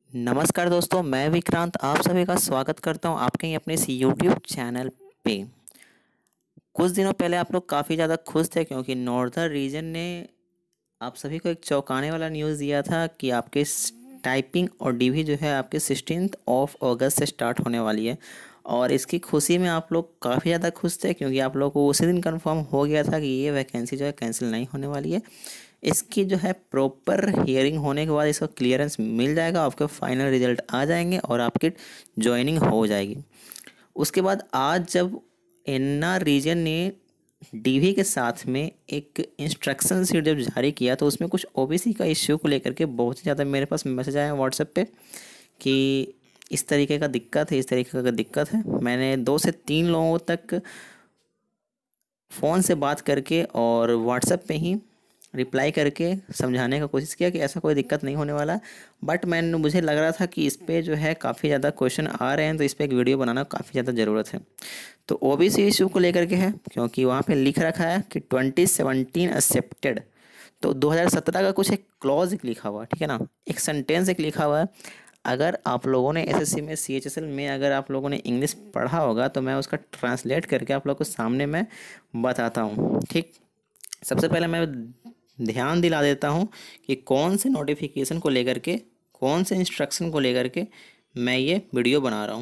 नमस्कार दोस्तों, मैं विक्रांत आप सभी का स्वागत करता हूं आपके ही अपने इस यूट्यूब चैनल पे। कुछ दिनों पहले आप लोग काफ़ी ज़्यादा खुश थे क्योंकि नॉर्दर्न रीजन ने आप सभी को एक चौंकाने वाला न्यूज़ दिया था कि आपके टाइपिंग और डीवी जो है आपके 16 अगस्त से स्टार्ट होने वाली है। और इसकी खुशी में आप लोग काफ़ी ज़्यादा खुश थे क्योंकि आप लोग को उसी दिन कंफर्म हो गया था कि ये वैकेंसी जो है कैंसिल नहीं होने वाली है। इसकी जो है प्रॉपर हियरिंग होने के बाद इसका क्लियरेंस मिल जाएगा, आपके फाइनल रिजल्ट आ जाएंगे और आपकी ज्वाइनिंग हो जाएगी। उसके बाद आज जब एनआर रीजन ने डीवी के साथ में एक इंस्ट्रक्शन शीट जब जारी किया तो उसमें कुछ ओबीसी का इश्यू को लेकर के बहुत ही ज़्यादा मेरे पास मैसेज आया व्हाट्सएप पे कि इस तरीके का दिक्कत है, इस तरीके का दिक्कत है। मैंने 2 से 3 लोगों तक फ़ोन से बात करके और व्हाट्सएप पे ही रिप्लाई करके समझाने का कोशिश किया कि ऐसा कोई दिक्कत नहीं होने वाला। बट मुझे लग रहा था कि इस पे जो है काफ़ी ज़्यादा क्वेश्चन आ रहे हैं तो इस पे एक वीडियो बनाना काफ़ी ज़्यादा ज़रूरत है। तो ओबीसी इशू को लेकर के है क्योंकि वहाँ पे लिख रखा है कि 2017 एक्सेप्टेड। तो 2017 का कुछ एक क्लॉज एक लिखा हुआ है, ठीक है ना, एक सेंटेंस एक लिखा हुआ है। अगर आप लोगों ने एसएससी में सीएचएसएल में अगर आप लोगों ने इंग्लिश पढ़ा होगा तो मैं उसका ट्रांसलेट करके आप लोगों को सामने मैं बताता हूँ। ठीक, सबसे पहले मैं ध्यान दिला देता हूँ कि कौन से नोटिफिकेशन को लेकर के, कौन से इंस्ट्रक्शन को लेकर के मैं ये वीडियो बना रहा हूँ।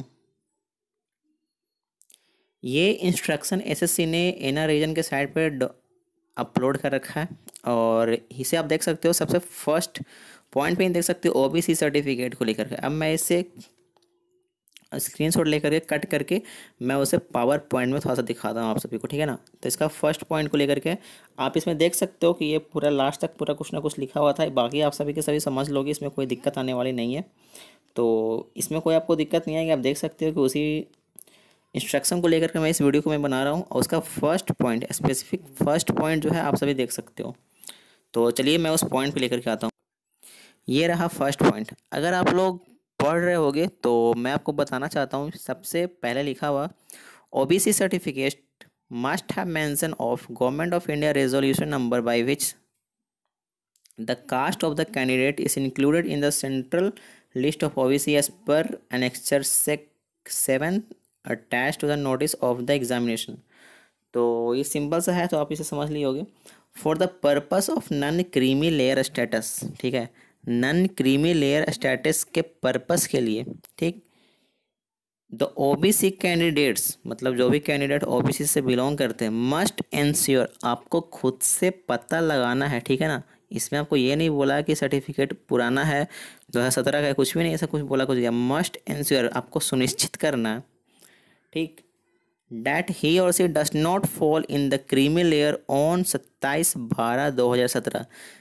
ये इंस्ट्रक्शन एसएससी ने एनआर रीजन के साइट पर अपलोड कर रखा है और इसे आप देख सकते हो। सबसे फर्स्ट पॉइंट पे ही देख सकते हो ओबीसी सर्टिफिकेट को लेकर के। अब मैं इसे स्क्रीनशॉट लेकर के कट करके मैं उसे पावर पॉइंट में थोड़ा सा दिखाता हूँ आप सभी को, ठीक है ना। तो इसका फर्स्ट पॉइंट को लेकर के आप इसमें देख सकते हो कि ये पूरा लास्ट तक पूरा कुछ ना कुछ लिखा हुआ था। बाकी आप सभी के सभी समझ लोगे, इसमें कोई दिक्कत आने वाली नहीं है। तो इसमें कोई आपको दिक्कत नहीं आएगी। आप देख सकते हो कि उसी इंस्ट्रक्शन को लेकर के मैं इस वीडियो को मैं बना रहा हूँ और उसका first point, specific first point जो है आप सभी देख सकते हो। तो चलिए मैं उस पॉइंट पे लेकर के आता हूँ। ये रहा फर्स्ट पॉइंट। अगर आप लोग पढ़ रहे होगे तो मैं आपको बताना चाहता हूँ। सबसे पहले लिखा हुआ OBC certificate must have mention of government of India resolution number by which the caste of the candidate is included in the central list of OBC as per annexure 7 attach to the notice of the examination. तो ये simple सा है तो आप इसे समझ लिए होगे। For the purpose of non creamy layer status, ठीक है, नन क्रीमी लेयर स्टेटस के पर्पस के लिए, ठीक, द ओबीसी कैंडिडेट्स मतलब जो भी कैंडिडेट ओबीसी से बिलोंग करते हैं मस्ट इंश्योर, आपको खुद से पता लगाना है, ठीक है ना। इसमें आपको ये नहीं बोला कि सर्टिफिकेट पुराना है 2017 का है, कुछ भी नहीं ऐसा कुछ बोला कुछ गया। मस्ट इंश्योर, आपको सुनिश्चित करना है, ठीक, डैट ही और she does not fall in the creamy layer on 27/12/2017।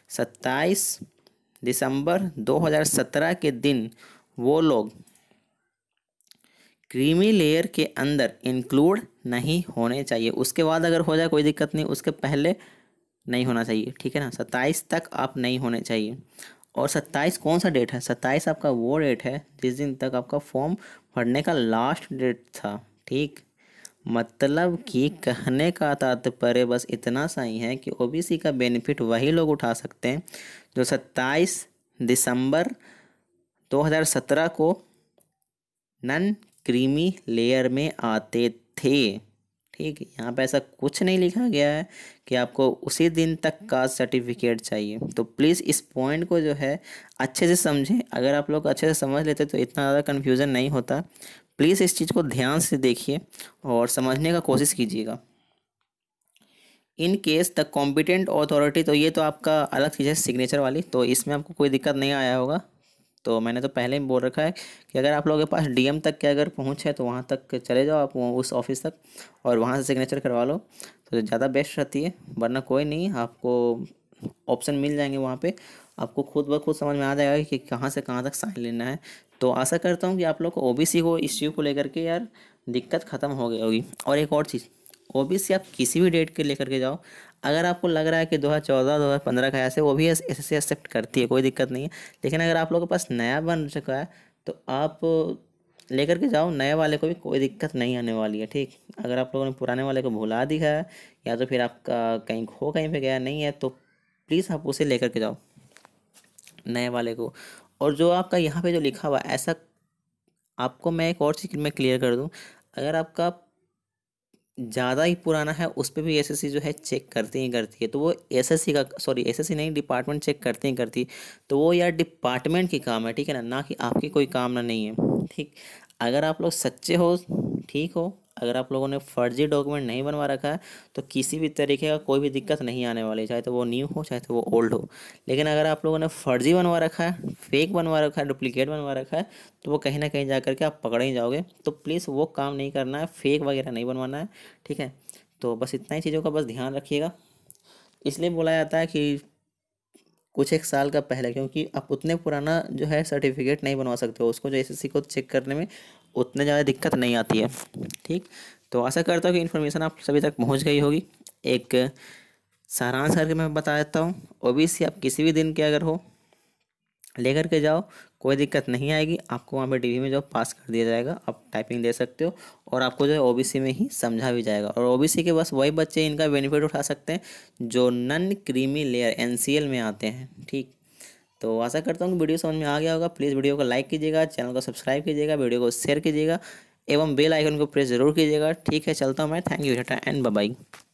27 दिसंबर 2017 के दिन वो लोग क्रीमी लेयर के अंदर इंक्लूड नहीं होने चाहिए। उसके बाद अगर हो जाए कोई दिक्कत नहीं, उसके पहले नहीं होना चाहिए, ठीक है ना। 27 तक आप नहीं होने चाहिए। और 27 कौन सा डेट है? 27 आपका वो डेट है जिस दिन तक आपका फॉर्म भरने का लास्ट डेट था, ठीक। मतलब कि कहने का तात्पर्य बस इतना सा ही है कि ओबीसी का बेनिफिट वही लोग उठा सकते हैं जो 27 दिसंबर 2017 को नन क्रीमी लेयर में आते थे, ठीक। यहाँ पे ऐसा कुछ नहीं लिखा गया है कि आपको उसी दिन तक का सर्टिफिकेट चाहिए। तो प्लीज़ इस पॉइंट को जो है अच्छे से समझें। अगर आप लोग अच्छे से समझ लेते तो इतना ज़्यादा कन्फ्यूज़न नहीं होता। प्लीज़ इस चीज़ को ध्यान से देखिए और समझने का कोशिश कीजिएगा। In case the competent authority, तो ये तो आपका अलग चीज़ है सिग्नेचर वाली, तो इसमें आपको कोई दिक्कत नहीं आया होगा। तो मैंने तो पहले ही बोल रखा है कि अगर आप लोगों के पास डीएम तक के अगर पहुंच है तो वहाँ तक चले जाओ आप उस ऑफिस तक और वहाँ से सिग्नेचर करवा लो तो ज़्यादा बेस्ट रहती है। वरना कोई नहीं, आपको ऑप्शन मिल जाएंगे वहाँ पे, आपको खुद ब खुद समझ में आ जाएगा कि कहाँ से कहाँ तक साइन लेना है। तो आशा करता हूँ कि आप लोग को ओबीसी को इश्यू को लेकर के यार दिक्कत ख़त्म हो गई होगी। और एक और चीज़, ओबीसी आप किसी भी डेट के लेकर के जाओ, अगर आपको लग रहा है कि 2014 2015 का ऐसे, वो भी ऐसे एक्सेप्ट करती है, कोई दिक्कत नहीं है। लेकिन अगर आप लोगों के पास नया बन चुका है तो आप लेकर के जाओ नए वाले को भी, कोई दिक्कत नहीं आने वाली है, ठीक। अगर आप लोगों ने पुराने वाले को भुला दिया है या तो फिर आपका कहीं खो कहीं पे गया नहीं है तो प्लीज़ आप उसे लेकर के जाओ नए वाले को। और जो आपका यहाँ पे जो लिखा हुआ है, ऐसा आपको मैं एक और चीज़ मैं क्लियर कर दूँ, अगर आपका ज़्यादा ही पुराना है उस पे भी एसएससी जो है चेक करती ही करती है। तो वो एसएससी का, सॉरी एसएससी नहीं, डिपार्टमेंट चेक करती ही करती है। तो वो यार डिपार्टमेंट की काम है, ठीक है ना, ना कि आपकी कोई काम ना नहीं है, ठीक। अगर आप लोग सच्चे हो, ठीक हो, अगर आप लोगों ने फर्जी डॉक्यूमेंट नहीं बनवा रखा है तो किसी भी तरीके का कोई भी दिक्कत नहीं आने वाली, चाहे तो वो न्यू हो चाहे तो वो ओल्ड हो। लेकिन अगर आप लोगों ने फर्जी बनवा रखा है, फेक बनवा रखा है, डुप्लीकेट बनवा रखा है, तो वो कहीं ना कहीं जा करके आप पकड़े ही जाओगे। तो प्लीज़ वो काम नहीं करना है, फेक वगैरह नहीं बनवाना है, ठीक है। तो बस इतना ही चीज़ों का बस ध्यान रखिएगा। इसलिए बोला जाता है कि कुछ एक साल का पहले, क्योंकि आप उतने पुराना जो है सर्टिफिकेट नहीं बनवा सकते हो, उसको जो एसएससी को चेक करने में उतने ज़्यादा दिक्कत नहीं आती है, ठीक। तो आशा करता हूँ कि इन्फॉर्मेशन आप सभी तक पहुँच गई होगी। एक सारांश करके मैं बता देता हूँ। ओबीसी आप किसी भी दिन के अगर हो लेकर के जाओ, कोई दिक्कत नहीं आएगी। आपको वहाँ पे डीवी में जो पास कर दिया जाएगा, आप टाइपिंग दे सकते हो और आपको जो है ओबीसी में ही समझा भी जाएगा। और ओबीसी के बस वही बच्चे इनका बेनिफिट उठा सकते हैं जो नन क्रीमी लेयर एनसीएल में आते हैं, ठीक। तो आशा करता हूँ कि वीडियो समझ में आ गया होगा। प्लीज़ वीडियो को लाइक कीजिएगा, चैनल को सब्सक्राइब कीजिएगा, वीडियो को शेयर कीजिएगा एवं बेल आइकन को प्रेस जरूर कीजिएगा, ठीक है। चलता हूँ मैं, thank you and bye bye.